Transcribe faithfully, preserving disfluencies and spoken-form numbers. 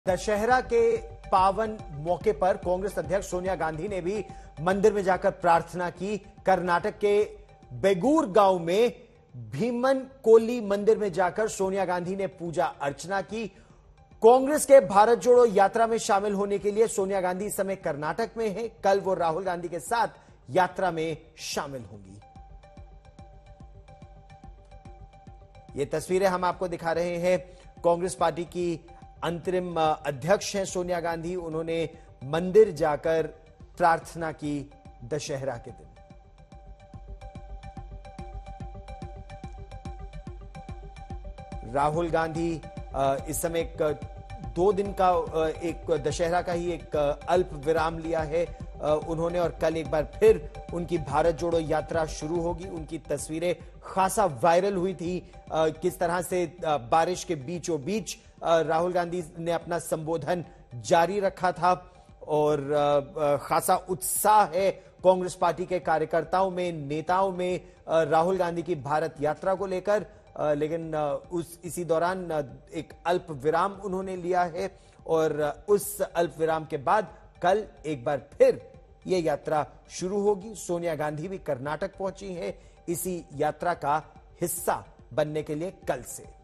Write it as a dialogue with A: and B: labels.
A: दशहरा के पावन मौके पर कांग्रेस अध्यक्ष सोनिया गांधी ने भी मंदिर में जाकर प्रार्थना की। कर्नाटक के बेगूर गांव में भीमन कोली मंदिर में जाकर सोनिया गांधी ने पूजा अर्चना की। कांग्रेस के भारत जोड़ो यात्रा में शामिल होने के लिए सोनिया गांधी इस समय कर्नाटक में हैं। कल वो राहुल गांधी के साथ यात्रा में शामिल होंगी। ये तस्वीरें हम आपको दिखा रहे हैं। कांग्रेस पार्टी की अंतरिम अध्यक्ष हैं सोनिया गांधी। उन्होंने मंदिर जाकर प्रार्थना की दशहरा के दिन। राहुल गांधी इस समय एक दो दिन का एक दशहरा का ही एक अल्प विराम लिया है उन्होंने, और कल एक बार फिर उनकी भारत जोड़ो यात्रा शुरू होगी। उनकी तस्वीरें खासा वायरल हुई थी। किस तरह से बारिश के बीचों बीच राहुल गांधी ने अपना संबोधन जारी रखा था, और खासा उत्साह है कांग्रेस पार्टी के कार्यकर्ताओं में, नेताओं में राहुल गांधी की भारत यात्रा को लेकर। लेकिन उस इसी दौरान एक अल्प विराम उन्होंने लिया है, और उस अल्प विराम के बाद कल एक बार फिर यह यात्रा शुरू होगी। सोनिया गांधी भी कर्नाटक पहुंची है इसी यात्रा का हिस्सा बनने के लिए कल से।